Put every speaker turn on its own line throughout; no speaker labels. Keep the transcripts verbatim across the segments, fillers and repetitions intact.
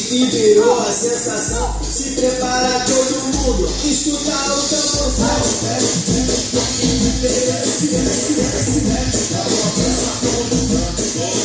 que virou a sensação. Se prepara todo mundo, escuta o tambor. Desce, desce, desce, desce, dá uma peça todo mundo.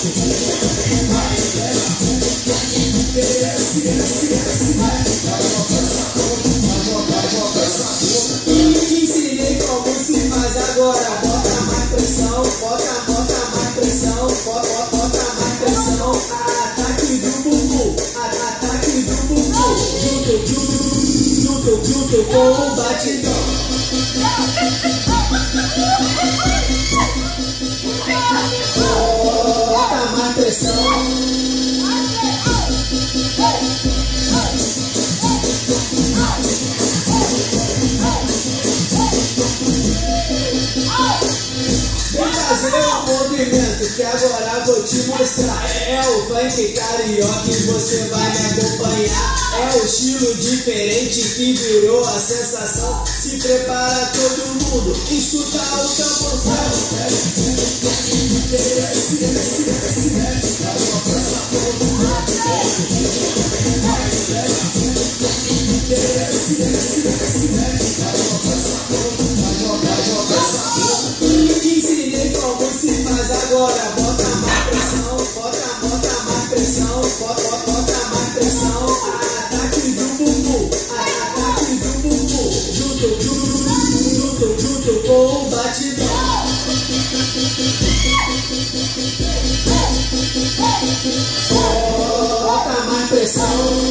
Desce, desce, desce, desce, dá uma peça todo mundo. Dá uma peça toda. Ensinei como se faz agora. Bota mais pressão, bota, bota mais pressão, bota, bota mais pressão. Ataque do bumbum, ataque do bumbum. Junto, junto, junto, junto com o batidão. Bota mais pressão. Fazer um movimento que agora vou te mostrar. É o funk carioca e você vai me acompanhar. É o estilo diferente que virou a sensação. Se prepara todo mundo, escuta o tambor. Desce, desce, desce, desce, dá uma peça todo mundo. Desce, desce, desce, desce, dá uma peça todo mundo. Dá uma peça toda. Ensinei como se faz agora. Bota mais pressão, bota, bota mais pressão, bota, bota mais pressão. Ataque do bumbum, ataque do bumbum. Junto, junto, junto, junto com o batidão. Bota mais pressão.